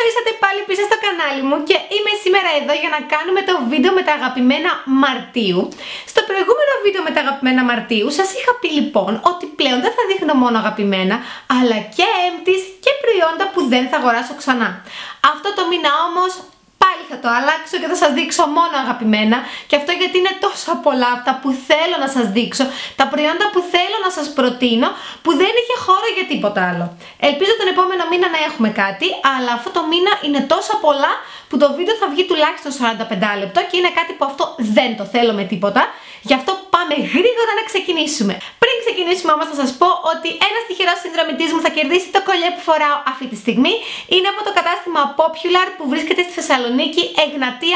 ορίσατε πάλι πίσω στο κανάλι μου και είμαι σήμερα εδώ για να κάνουμε το βίντεο με τα αγαπημένα Μαρτίου. Στο προηγούμενο βίντεο με τα αγαπημένα Μαρτίου σας είχα πει λοιπόν ότι πλέον δεν θα δείχνω μόνο αγαπημένα, αλλά και empties και προϊόντα που δεν θα αγοράσω ξανά. Αυτό το μήνα όμως πάλι θα το αλλάξω και θα σας δείξω μόνο αγαπημένα, και αυτό γιατί είναι τόσα πολλά αυτά που θέλω να σας δείξω, τα προϊόντα που θέλω να σας προτείνω, που δεν είχε χώρο για τίποτα άλλο. Ελπίζω τον επόμενο μήνα να έχουμε κάτι, αλλά αυτό το μήνα είναι τόσα πολλά που το βίντεο θα βγει τουλάχιστον 45 λεπτό και είναι κάτι που αυτό δεν το θέλω με τίποτα. Γι' αυτό πάμε γρήγορα να ξεκινήσουμε. Πριν ξεκινήσουμε όμως θα σας πω ότι ένας τυχερός συνδρομητής μου θα κερδίσει το κολλιέ που φοράω αυτή τη στιγμή. Είναι από το κατάστημα Popular που βρίσκεται στη Θεσσαλονίκη, Εγνατία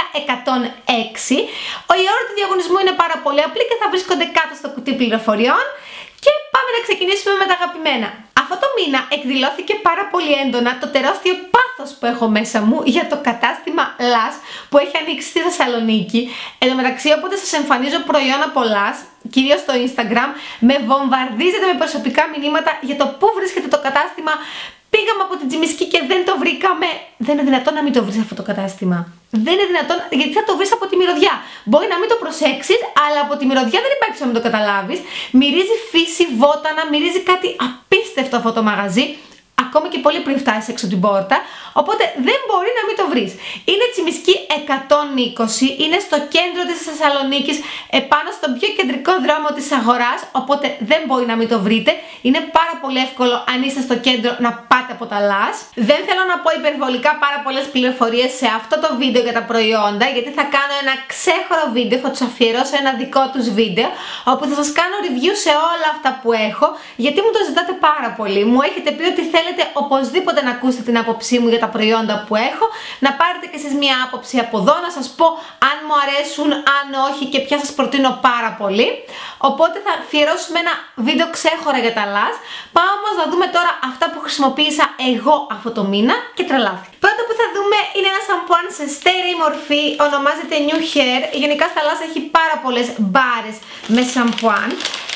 106. Η ώρα του διαγωνισμού είναι πάρα πολύ απλή και θα βρίσκονται κάτω στο κουτί πληροφοριών. Και πάμε να ξεκινήσουμε με τα αγαπημένα. Αυτό το μήνα εκδηλώθηκε πάρα πολύ έντονα το τεράστιο πάθος που έχω μέσα μου για το κατάστημα Lush που έχει ανοίξει στη Θεσσαλονίκη. Εν τω μεταξύ, όποτε σας εμφανίζω προϊόν από Lush, κυρίως στο Instagram, με βομβαρδίζετε με προσωπικά μηνύματα για το πού βρίσκεται το κατάστημα. Πήγαμε από την Τζιμισκή και δεν το βρήκαμε. Δεν είναι δυνατόν να μην το βρεις αυτό το κατάστημα. Δεν είναι δυνατόν, γιατί θα το βρεις από τη μυρωδιά. Μπορεί να μην το προσέξεις, αλλά από τη μυρωδιά δεν υπάρχει να μην το καταλάβεις. Μυρίζει φύση, βότανα, μυρίζει κάτι απίστευτο αυτό το μαγαζί. Ακόμη και πολύ πριν φτάσεις έξω την πόρτα. Οπότε δεν μπορεί να μην το βρεις. Είναι Τσιμισκή 120, είναι στο κέντρο της Θεσσαλονίκης, επάνω στον πιο κεντρικό δρόμο της αγοράς. Οπότε δεν μπορεί να μην το βρείτε. Είναι πάρα πολύ εύκολο αν είστε στο κέντρο να πάτε από τα Lush. Δεν θέλω να πω υπερβολικά πάρα πολλές πληροφορίες σε αυτό το βίντεο για τα προϊόντα, γιατί θα κάνω ένα ξέχωρο βίντεο, θα τους αφιερώσω ένα δικό τους βίντεο, όπου θα σας κάνω review σε όλα αυτά που έχω, γιατί μου το ζητάτε πάρα πολύ. Μου έχετε πει ότι θέλετε οπωσδήποτε να ακούσετε την άποψή μου για τα προϊόντα που έχω, να πάρετε και εσείς μια άποψη από εδώ, να σας πω αν μου αρέσουν, αν όχι και ποια σας προτείνω πάρα πολύ. Οπότε θα αφιερώσουμε ένα βίντεο ξέχωρα για τα Lush. Πάμε όμως να δούμε τώρα αυτά που χρησιμοποίησα εγώ αυτό το μήνα και τρελάθηκα. Πρώτο που θα δούμε είναι ένα σαμπουάν σε στέρεη μορφή, ονομάζεται New Hair. Γενικά στα Lush έχει πάρα πολλές μπάρες με σαμπουάν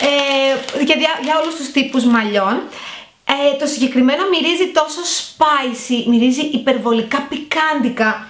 για όλους τους τύπους μαλλιών. Το συγκεκριμένο μυρίζει τόσο spicy, μυρίζει υπερβολικά πικάντικα.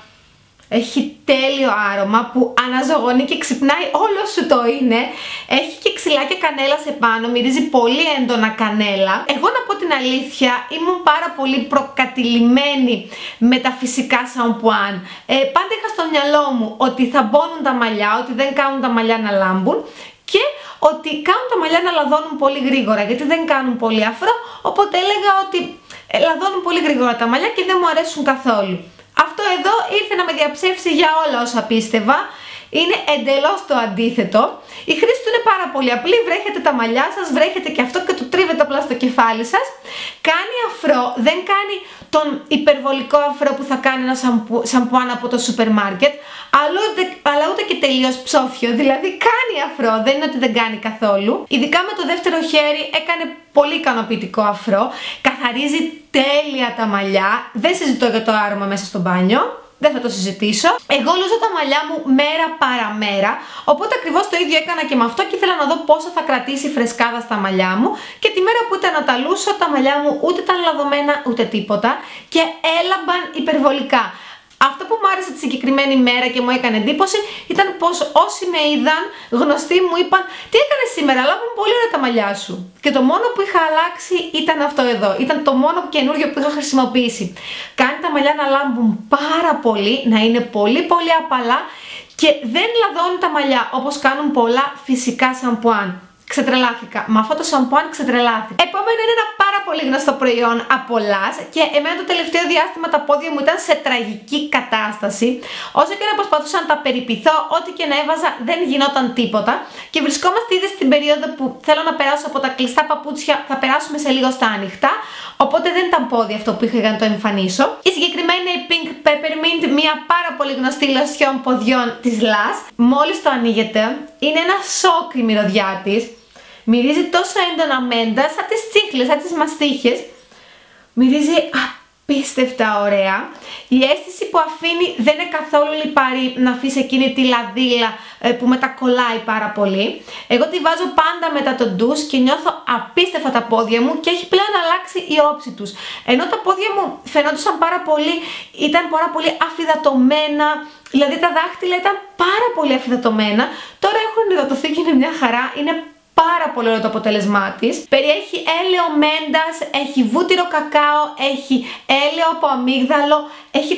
Έχει τέλειο άρωμα που αναζωογονεί και ξυπνάει όλο σου το είναι. Έχει και ξυλάκια κανέλα σε πάνω, μυρίζει πολύ έντονα κανέλα. Εγώ να πω την αλήθεια, ήμουν πάρα πολύ προκατηλημένη με τα φυσικά σαμπουάν. Πάντα είχα στο μυαλό μου ότι θα μπώνουν τα μαλλιά, ότι δεν κάνουν τα μαλλιά να λάμπουν και ότι κάνουν τα μαλλιά να λαδώνουν πολύ γρήγορα, γιατί δεν κάνουν πολύ αφρό, οπότε έλεγα ότι λαδώνουν πολύ γρήγορα τα μαλλιά και δεν μου αρέσουν καθόλου. Αυτό εδώ ήρθε να με διαψεύσει για όλα όσα πίστευα. Είναι εντελώς το αντίθετο. Η χρήση του είναι πάρα πολύ απλή. Βρέχετε τα μαλλιά σας, βρέχετε και αυτό και το τρίβετε απλά στο κεφάλι σας. Κάνει αφρό, δεν κάνει τον υπερβολικό αφρό που θα κάνει ένα σαμπουάν από το σούπερ μάρκετ, αλλά ούτε και τελείως ψόφιο. Δηλαδή κάνει αφρό, δεν είναι ότι δεν κάνει καθόλου. Ειδικά με το δεύτερο χέρι έκανε πολύ ικανοποιητικό αφρό. Καθαρίζει τέλεια τα μαλλιά. Δεν συζητώ για το άρωμα μέσα στο μπάνιο. Δεν θα το συζητήσω. Εγώ λούζω τα μαλλιά μου μέρα παραμέρα, οπότε ακριβώς το ίδιο έκανα και με αυτό και ήθελα να δω πόσο θα κρατήσει φρεσκάδα στα μαλλιά μου. Και τη μέρα που ήταν να τα λούσω, τα μαλλιά μου ούτε ήταν λαδωμένα ούτε τίποτα και έλαμπαν υπερβολικά. Αυτό που μου άρεσε τη συγκεκριμένη μέρα και μου έκανε εντύπωση ήταν πως όσοι με είδαν, γνωστοί μου είπαν «Τι έκανες σήμερα, λάμπουν πολύ ωραία τα μαλλιά σου». Και το μόνο που είχα αλλάξει ήταν αυτό εδώ. Ήταν το μόνο καινούριο που είχα χρησιμοποιήσει. Κάνει τα μαλλιά να λάμπουν πάρα πολύ, να είναι πολύ πολύ απαλά και δεν λαδώνουν τα μαλλιά όπως κάνουν πολλά φυσικά σαμπουάν. Ξετρελάθηκα. Με αυτό το σαμπουάν ξετρελάθηκα. Επόμενο είναι ένα πάρα πολύ γνωστό προϊόν από Lush και εμένα το τελευταίο διάστημα τα πόδια μου ήταν σε τραγική κατάσταση. Όσο και να προσπαθούσα να τα περιποιηθώ, ό,τι και να έβαζα δεν γινόταν τίποτα. Και βρισκόμαστε ήδη στην περίοδο που θέλω να περάσω από τα κλειστά παπούτσια, θα περάσουμε σε λίγο στα ανοιχτά. Οπότε δεν ήταν πόδι αυτό που είχα για να το εμφανίσω. Η συγκεκριμένη είναι η Pink Peppermint, μια πάρα πολύ γνωστή λοσιόν ποδιών της Lush. Μόλις το ανοίγετε, είναι ένα σοκ η μυρωδιά της. Μυρίζει τόσο έντονα μέντα, σαν τις τσίχλες, σαν τις μαστίχες. Μυρίζει απίστευτα ωραία. Η αίσθηση που αφήνει δεν είναι καθόλου λιπαρή, να αφήσει εκείνη τη λαδίλα που μετακολλάει πάρα πολύ. Εγώ τη βάζω πάντα μετά το ντους και νιώθω απίστευτα τα πόδια μου και έχει πλέον αλλάξει η όψη τους. Ενώ τα πόδια μου φαινόντουσαν ήταν πάρα πολύ αφυδατωμένα, δηλαδή τα δάχτυλα ήταν πάρα πολύ αφυδατωμένα. Τώρα έχουν υδατωθεί και είναι μια χαρά, είναι πάρα πολύ ωραίο το αποτέλεσμά της. Περιέχει έλαιο μέντας, έχει βούτυρο κακάο, έχει έλαιο από αμύγδαλο, έχει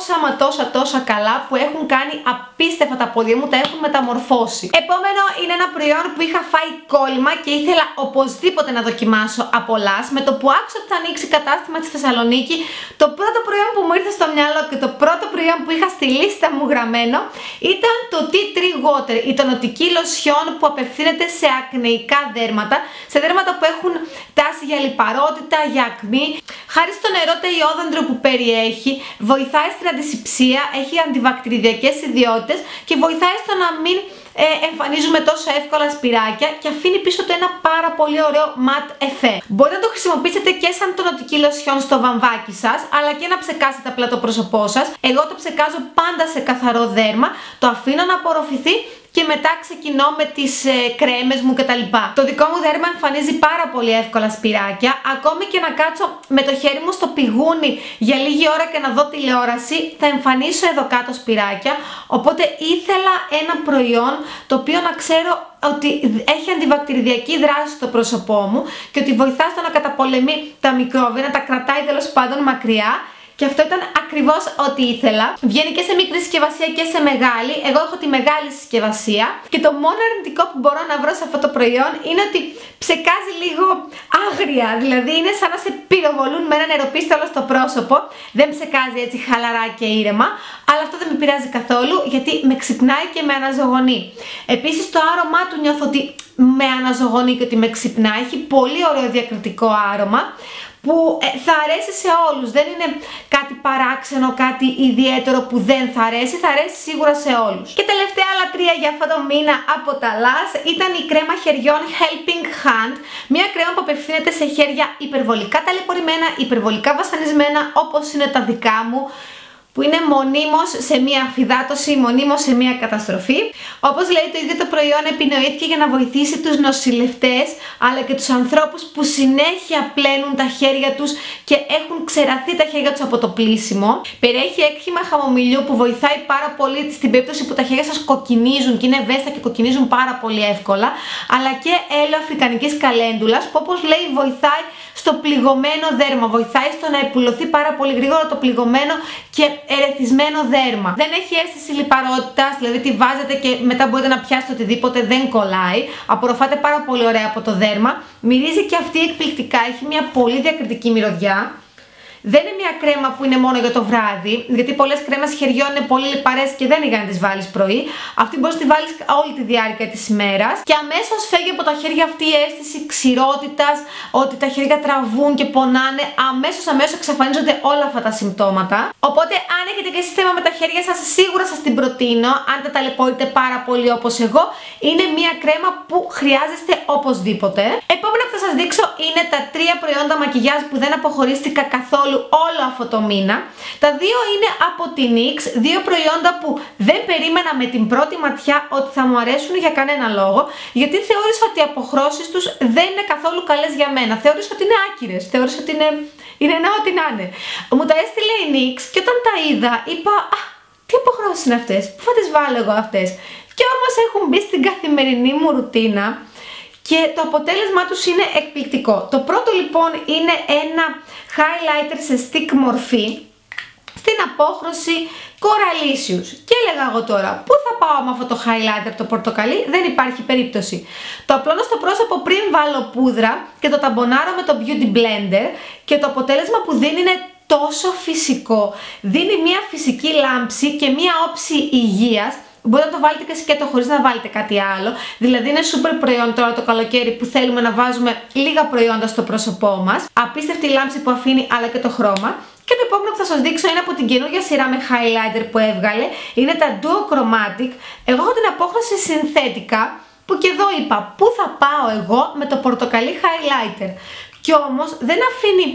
τόσα καλά που έχουν κάνει απίστευτα τα πόδια μου, τα έχουν μεταμορφώσει. Επόμενο είναι ένα προϊόν που είχα φάει κόλλημα και ήθελα οπωσδήποτε να δοκιμάσω από Lush. Με το που άκουσα ότι θα ανοίξει κατάστημα στη Θεσσαλονίκη, το πρώτο προϊόν που μου ήρθε στο μυαλό και το πρώτο προϊόν που είχα στη λίστα μου γραμμένο ήταν το Tea Tree Water, η τονωτική λοσιόν που απευθύνεται σε ακνεϊκά δέρματα, σε δέρματα που έχουν τάση για λιπαρότητα, για ακμή. Χάρη στο νερό τεϊόδεντρο που περιέχει, βοηθάει στην αντισηψία, έχει αντιβακτηριδιακές ιδιότητες και βοηθάει στο να μην εμφανίζουμε τόσο εύκολα σπυράκια και αφήνει πίσω του ένα πάρα πολύ ωραίο matte effect. Μπορείτε να το χρησιμοποιήσετε και σαν τονωτική λοσιόν στο βαμβάκι σας, αλλά και να ψεκάσετε απλά το πρόσωπό σας. Εγώ το ψεκάζω πάντα σε καθαρό δέρμα, το αφήνω να απορροφηθεί και μετά ξεκινώ με τις κρέμες μου κτλ. Το δικό μου δέρμα εμφανίζει πάρα πολύ εύκολα σπυράκια. Ακόμη και να κάτσω με το χέρι μου στο πηγούνι για λίγη ώρα και να δω τηλεόραση, θα εμφανίσω εδώ κάτω σπυράκια. Οπότε ήθελα ένα προϊόν το οποίο να ξέρω ότι έχει αντιβακτηριδιακή δράση στο πρόσωπό μου και ότι βοηθά στο να καταπολεμεί τα μικρόβια, να τα κρατάει τέλος πάντων μακριά. Και αυτό ήταν ακριβώς ό,τι ήθελα. Βγαίνει και σε μικρή συσκευασία και σε μεγάλη. Εγώ έχω τη μεγάλη συσκευασία. Και το μόνο αρνητικό που μπορώ να βρω σε αυτό το προϊόν είναι ότι ψεκάζει λίγο άγρια. Δηλαδή είναι σαν να σε πυροβολούν με ένα νεροπίστολο στο πρόσωπο. Δεν ψεκάζει έτσι χαλαρά και ήρεμα. Αλλά αυτό δεν με πειράζει καθόλου γιατί με ξυπνάει και με αναζωογονεί. Επίσης το άρωμά του νιώθω ότι με αναζωογονεί και ότι με ξυπνάει. Έχει πολύ ωραίο διακριτικό άρωμα που θα αρέσει σε όλους, δεν είναι κάτι παράξενο, κάτι ιδιαίτερο που δεν θα αρέσει σίγουρα σε όλους. Και τελευταία λατρεία για αυτό το μήνα από τα Lush ήταν η κρέμα χεριών Helping Hand, μια κρέμα που απευθύνεται σε χέρια υπερβολικά ταλαιπωρημένα, υπερβολικά βασανισμένα όπως είναι τα δικά μου, που είναι μονίμως σε μία αφυδάτωση, μονίμως σε μία καταστροφή. Όπως λέει το ίδιο το προϊόν, επινοήθηκε για να βοηθήσει τους νοσηλευτές αλλά και τους ανθρώπους που συνέχεια πλένουν τα χέρια τους και έχουν ξεραθεί τα χέρια τους από το πλύσιμο. Περιέχει έκχυμα χαμομηλιού που βοηθάει πάρα πολύ στην περίπτωση που τα χέρια σας κοκκινίζουν και είναι ευαίσθητα και κοκκινίζουν πάρα πολύ εύκολα, αλλά και έλαιο αφρικανικής καλέντουλας που όπως λέει βοηθάει στο πληγωμένο δέρμα, βοηθάει στο να επουλωθεί πάρα πολύ γρήγορα το πληγωμένο και ερεθισμένο δέρμα. Δεν έχει αίσθηση λιπαρότητας, δηλαδή τη βάζετε και μετά μπορείτε να πιάσετε οτιδήποτε, δεν κολλάει. Απορροφάται πάρα πολύ ωραία από το δέρμα. Μυρίζει και αυτή εκπληκτικά, έχει μια πολύ διακριτική μυρωδιά. Δεν είναι μια κρέμα που είναι μόνο για το βράδυ, γιατί πολλές κρέμες χεριών είναι πολύ λιπαρές και δεν είναι για να τις βάλεις πρωί. Αυτή μπορείς να τη βάλεις όλη τη διάρκεια της ημέρας και αμέσως φεύγει από τα χέρια αυτή η αίσθηση ξηρότητας, ότι τα χέρια τραβούν και πονάνε. Αμέσως εξαφανίζονται όλα αυτά τα συμπτώματα. Οπότε, αν έχετε και εσείς θέμα με τα χέρια σας, σίγουρα σας την προτείνω. Αν τα ταλαιπωρείτε πάρα πολύ όπως εγώ, είναι μια κρέμα που χρειάζεστε οπωσδήποτε. Επόμενα που θα σας δείξω είναι τα 3 προϊόντα μακιγιάζ που δεν αποχωρίστηκα καθόλου όλο αυτό το μήνα. Τα 2 είναι από την NYX, 2 προϊόντα που δεν περίμενα με την πρώτη ματιά ότι θα μου αρέσουν για κανένα λόγο, γιατί θεώρησα ότι οι αποχρώσεις τους δεν είναι καθόλου καλές για μένα. Θεώρησα ότι είναι άκυρες, θεώρησα ότι είναι να ό,τι να είναι. Μου τα έστειλε η NYX και όταν τα είδα είπα τι αποχρώσεις είναι αυτές, πού θα τις βάλω εγώ αυτές. Και όμως έχουν μπει στην καθημερινή μου ρουτίνα και το αποτέλεσμά τους είναι εκπληκτικό. Το πρώτο λοιπόν είναι ένα highlighter σε stick μορφή στην απόχρωση Coralicious. Και έλεγα εγώ τώρα, πού θα πάω με αυτό το highlighter το πορτοκαλί, δεν υπάρχει περίπτωση. Το απλώνω στο πρόσωπο πριν βάλω πούδρα και το ταμπονάρω με το Beauty Blender και το αποτέλεσμα που δίνει είναι τόσο φυσικό. Δίνει μια φυσική λάμψη και μια όψη υγείας. Μπορείτε να το βάλετε και σκέτο χωρίς να βάλετε κάτι άλλο. Δηλαδή είναι super προϊόν τώρα το καλοκαίρι που θέλουμε να βάζουμε λίγα προϊόντα στο πρόσωπό μας. Απίστευτη λάμψη που αφήνει αλλά και το χρώμα. Και το επόμενο που θα σας δείξω είναι από την καινούργια σειρά με highlighter που έβγαλε. Είναι τα Duochromatic. Εγώ έχω την απόχρωση συνθέτικα που και εδώ είπα πού θα πάω εγώ με το πορτοκαλί highlighter. Κι όμως δεν αφήνει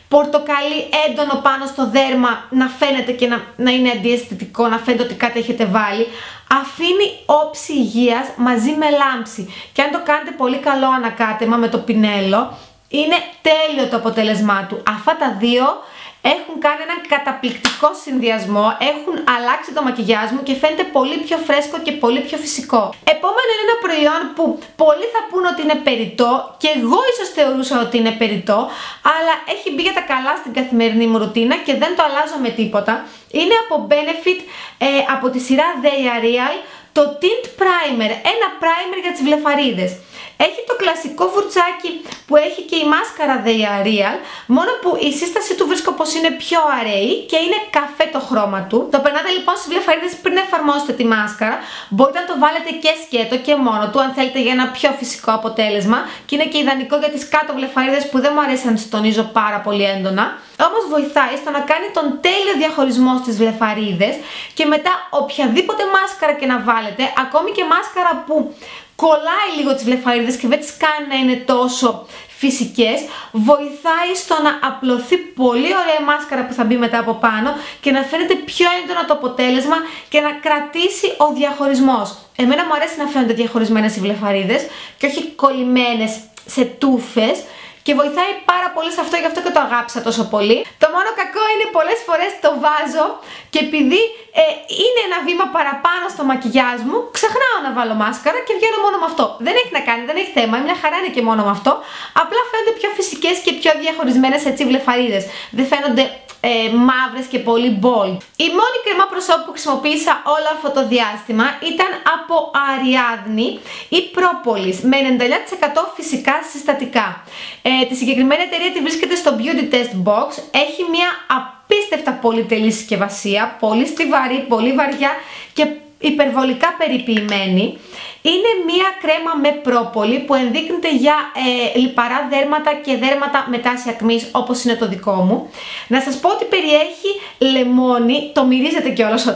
πορτοκαλί έντονο πάνω στο δέρμα, να φαίνεται και να είναι αντιαισθητικό, να φαίνεται ότι κάτι έχετε βάλει. Αφήνει όψη υγείας μαζί με λάμψη. Και αν το κάνετε πολύ καλό ανακάτεμα με το πινέλο, είναι τέλειο το αποτέλεσμά του. Αυτά τα δύο έχουν κάνει έναν καταπληκτικό συνδυασμό, έχουν αλλάξει το μακιγιάζ μου και φαίνεται πολύ πιο φρέσκο και πολύ πιο φυσικό. Επόμενο είναι ένα προϊόν που πολλοί θα πούν ότι είναι περιττό και εγώ ίσως θεωρούσα ότι είναι περιττό, αλλά έχει μπει για τα καλά στην καθημερινή μου ρουτίνα και δεν το αλλάζω με τίποτα. Είναι από Benefit, από τη σειρά They Are Real, το Tint Primer, ένα primer για τις βλεφαρίδες. Έχει το κλασικό βουρτσάκι που έχει και η μάσκαρα They Are Real, μόνο που η σύσταση του βρίσκω πως είναι πιο αραιή και είναι καφέ το χρώμα του. Το περνάτε λοιπόν στις βλεφαρίδες πριν εφαρμόσετε τη μάσκαρα. Μπορείτε να το βάλετε και σκέτο και μόνο του, αν θέλετε, για ένα πιο φυσικό αποτέλεσμα, και είναι και ιδανικό για τις κάτω βλεφαρίδες που δεν μου αρέσει να τις τονίζω πάρα πολύ έντονα. Όμως βοηθάει στο να κάνει τον τέλειο διαχωρισμό στις βλεφαρίδες και μετά οποιαδήποτε μάσκαρα και να βάλετε, ακόμη και μάσκαρα που κολλάει λίγο τις βλεφαρίδες και δεν τις κάνει να είναι τόσο φυσικές, βοηθάει στο να απλωθεί πολύ ωραία μάσκαρα που θα μπει μετά από πάνω και να φαίνεται πιο έντονο το αποτέλεσμα και να κρατήσει ο διαχωρισμός. Εμένα μου αρέσει να φαίνονται διαχωρισμένες οι βλεφαρίδες και όχι κολλημένες σε τούφες, και βοηθάει πάρα πολύ σε αυτό, γι' αυτό και το αγάπησα τόσο πολύ. Το μόνο κακό είναι πολλές φορές το βάζω και επειδή είναι ένα βήμα παραπάνω στο μακιγιάζ μου, ξεχνάω να βάλω μάσκαρα και βγαίνω μόνο με αυτό. Δεν έχει να κάνει, δεν έχει θέμα, μια χαρά είναι και μόνο με αυτό. Απλά φαίνονται πιο φυσικές και πιο διαχωρισμένες έτσι βλεφαρίδες. Δεν φαίνονται μαύρες και πολύ bold. Η μόνη κρεμά προσώπου που χρησιμοποίησα όλο αυτό το διάστημα ήταν από Ariadne η Propolis με 99% φυσικά συστατικά. Τη συγκεκριμένη εταιρεία τη βρίσκεται στο Beauty Test Box. Έχει μια απίστευτα πολυτελή συσκευασία, πολύ στιβαρή, πολύ βαριά και υπερβολικά περιποιημένη. Είναι μία κρέμα με πρόπολη που ενδείκνυται για λιπαρά δέρματα και δέρματα με τάση ακμής, όπως είναι το δικό μου. Να σας πω ότι περιέχει λεμόνι, το μυρίζετε κιόλας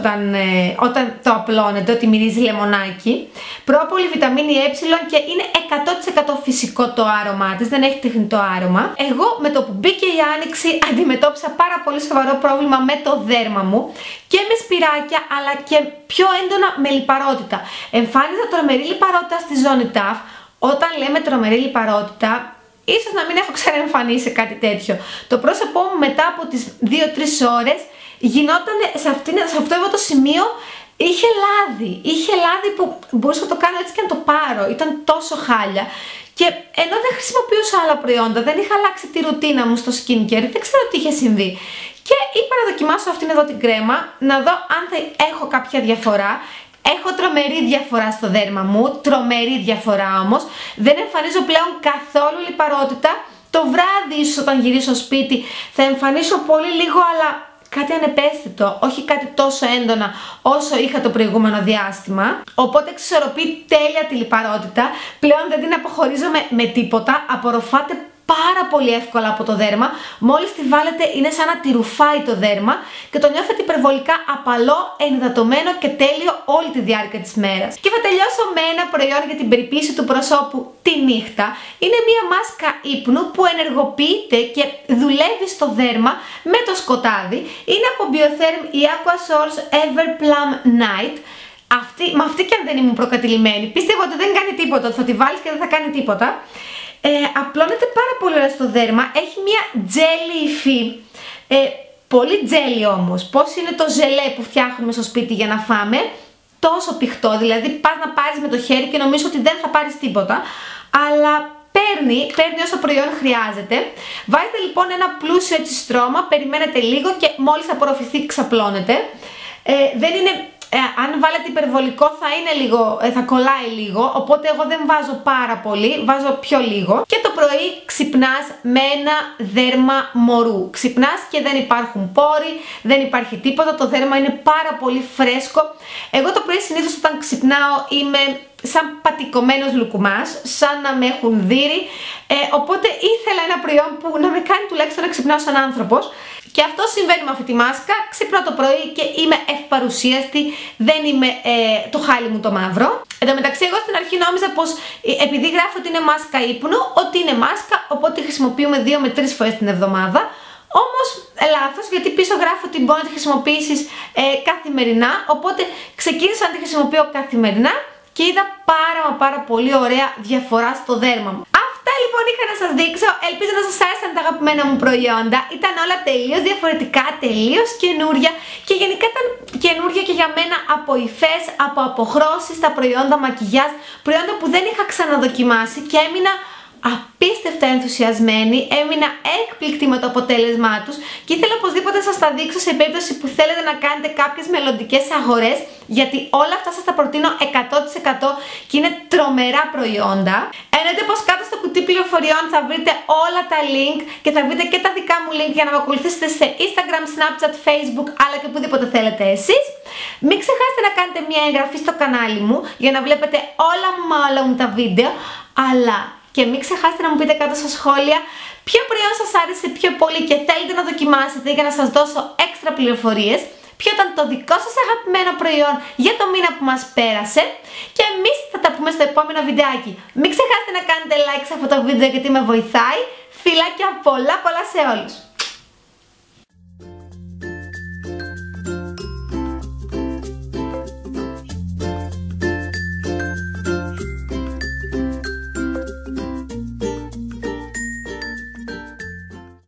όταν το απλώνετε, ότι μυρίζει λεμονάκι. Πρόπολη, βιταμίνη Ε και είναι 100% φυσικό το άρωμά της, δεν έχει τεχνητό άρωμα. Εγώ με το που μπήκε η άνοιξη αντιμετώπισα πάρα πολύ σοβαρό πρόβλημα με το δέρμα μου και με σπυράκια, αλλά και πιο έντονα με λιπαρότητα. Εμφάνιζα τρομερή λιπαρότητα στη ζώνη ταφ. Όταν λέμε τρομερή λιπαρότητα, ίσως να μην έχω ξαναεμφανίσει κάτι τέτοιο. Το πρόσωπό μου μετά από τις 2-3 ώρες γινόταν σε αυτό εδώ το σημείο, είχε λάδι που μπορούσα να το κάνω έτσι και να το πάρω. Ήταν τόσο χάλια. Και ενώ δεν χρησιμοποιούσα άλλα προϊόντα, δεν είχα αλλάξει τη ρουτίνα μου στο skincare, δεν ξέρω τι είχε συμβεί. Και είπα να δοκιμάσω αυτήν εδώ την κρέμα, να δω αν θα έχω κάποια διαφορά. Έχω τρομερή διαφορά στο δέρμα μου, τρομερή διαφορά όμως. Δεν εμφανίζω πλέον καθόλου λιπαρότητα. Το βράδυ ίσως όταν γυρίσω σπίτι θα εμφανίσω πολύ λίγο, αλλά κάτι ανεπαίσθητο, όχι κάτι τόσο έντονα όσο είχα το προηγούμενο διάστημα. Οπότε εξισορροπεί τέλεια τη λιπαρότητα. Πλέον δεν την αποχωρίζω με τίποτα, απορροφάται πάρα πολύ εύκολα από το δέρμα. Μόλις τη βάλετε είναι σαν να τη ρουφάει το δέρμα και το νιώθετε υπερβολικά απαλό, ενυδατωμένο και τέλειο όλη τη διάρκεια της μέρας. Και θα τελειώσω με ένα προϊόν για την περιποίηση του προσώπου τη νύχτα. Είναι μία μάσκα ύπνου που ενεργοποιείται και δουλεύει στο δέρμα με το σκοτάδι. Είναι από Biotherm η Aqua Source Ever Plum Night. Με αυτή και αν δεν ήμουν προκατηλημένη, πίστευα ότι δεν κάνει τίποτα, ότι θα τη βάλεις και δεν θα κάνει τίποτα. Απλώνεται πάρα πολύ ωραία στο δέρμα, έχει μια τζέλι υφή, πολύ τζέλι όμως. Πώς είναι το ζελέ που φτιάχνουμε στο σπίτι για να φάμε, τόσο πηχτό, δηλαδή πας να πάρεις με το χέρι και νομίζω ότι δεν θα πάρεις τίποτα, αλλά παίρνει όσο προϊόν χρειάζεται. Βάζετε λοιπόν ένα πλούσιο έτσι στρώμα, περιμένετε λίγο και μόλις απορροφηθεί ξαπλώνετε. Δεν είναι... αν βάλετε υπερβολικό θα κολλάει λίγο, οπότε εγώ δεν βάζω πάρα πολύ, βάζω πιο λίγο. Και το πρωί ξυπνάς με ένα δέρμα μωρού. Ξυπνάς και δεν υπάρχουν πόροι, δεν υπάρχει τίποτα, το δέρμα είναι πάρα πολύ φρέσκο. Εγώ το πρωί συνήθως όταν ξυπνάω είμαι σαν πατικωμένος λουκουμάς, σαν να με έχουν δείρει, οπότε ήθελα ένα προϊόν που να με κάνει τουλάχιστον να ξυπνάω σαν άνθρωπος. Και αυτό συμβαίνει με αυτή τη μάσκα. Ξύπνα το πρωί και είμαι ευπαρουσίαστη, δεν είμαι το χάλι μου το μαύρο. Εν τω μεταξύ, εγώ στην αρχή νόμιζα πως επειδή γράφω ότι είναι μάσκα ύπνου, ότι είναι μάσκα, οπότε χρησιμοποιούμε 2 με 3 φορές την εβδομάδα. Όμως λάθος, γιατί πίσω γράφει ότι μπορεί να τη χρησιμοποιήσεις καθημερινά, οπότε ξεκίνησα να τη χρησιμοποιώ καθημερινά και είδα πάρα πολύ ωραία διαφορά στο δέρμα μου. Αυτά λοιπόν είχα να σας δείξω, ελπίζω να σας άρεσαν τα αγαπημένα μου προϊόντα, ήταν όλα τελείως διαφορετικά, τελείως καινούρια και γενικά ήταν καινούρια και για μένα από υφές, από αποχρώσεις, τα προϊόντα μακιγιάζ, προϊόντα που δεν είχα ξαναδοκιμάσει και έμεινα απίστευτα ενθουσιασμένη, έμεινα έκπληκτη με το αποτέλεσμά τους και ήθελα οπωσδήποτε να σας τα δείξω σε περίπτωση που θέλετε να κάνετε κάποιες μελλοντικές αγορές, γιατί όλα αυτά σας τα προτείνω 100% και είναι τρομερά προϊόντα. Εννοείται πως κάτω στο κουτί πληροφοριών θα βρείτε όλα τα link και θα βρείτε και τα δικά μου link για να με ακολουθήσετε σε Instagram, Snapchat, Facebook, αλλά και οπουδήποτε θέλετε εσείς. Μην ξεχάσετε να κάνετε μια εγγραφή στο κανάλι μου για να βλέπετε όλα μου τα βίντεο, αλλά και μην ξεχάσετε να μου πείτε κάτω στα σχόλια ποιο προϊόν σας άρεσε πιο πολύ και θέλετε να δοκιμάσετε για να σας δώσω έξτρα πληροφορίες, ποιο ήταν το δικό σας αγαπημένο προϊόν για το μήνα που μας πέρασε και εμείς θα τα πούμε στο επόμενο βιντεάκι. Μην ξεχάσετε να κάνετε like σε αυτό το βίντεο γιατί με βοηθάει. Φιλάκια πολλά σε όλους!